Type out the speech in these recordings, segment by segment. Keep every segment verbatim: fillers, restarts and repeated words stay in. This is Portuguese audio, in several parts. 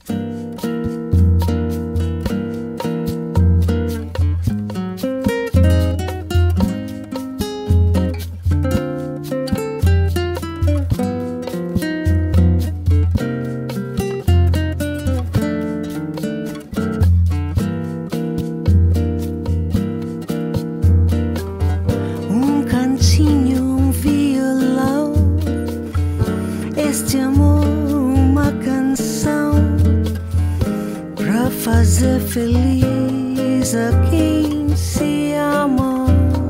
Este amor, uma canção pra fazer feliz a quem se ama.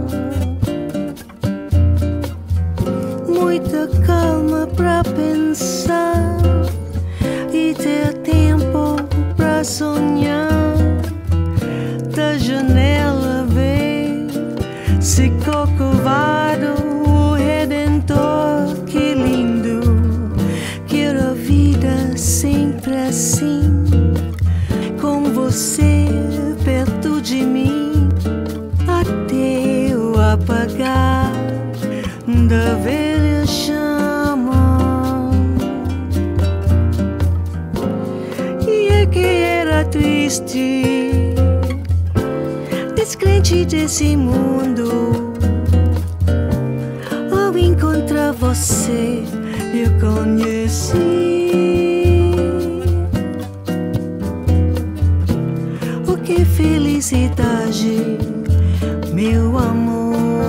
Muita calma pra pensar e ter tempo pra sonhar. Da janela ver se Corcovado, o Redentor, que lindo. Quero a vida sempre assim, com você perto de mim, até eu apagar da velha chama. E é que era triste, descrente desse mundo. Ao encontrar você, eu conheci o que é felicidade, meu amor.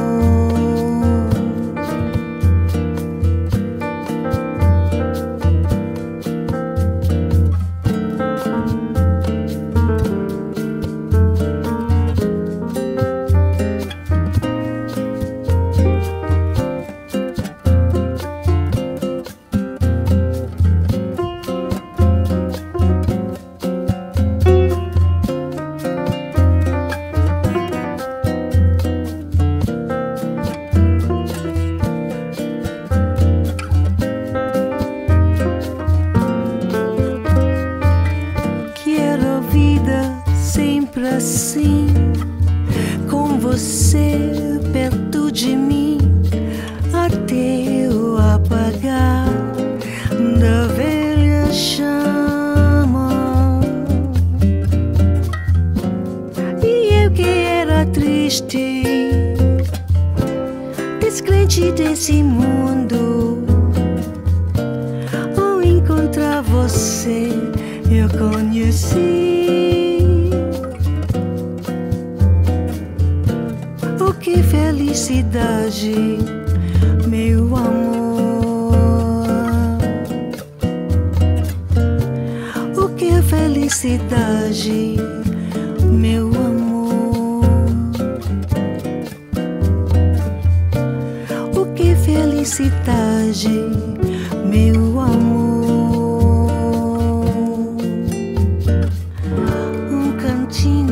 Sempre assim, com você perto de mim, até eu apagar da velha chama. E eu que era triste, descrente desse mundo, ao encontrar você, eu conheci o que felicidade, meu amor. O que é felicidade, meu amor. O que é felicidade, meu amor. Um cantinho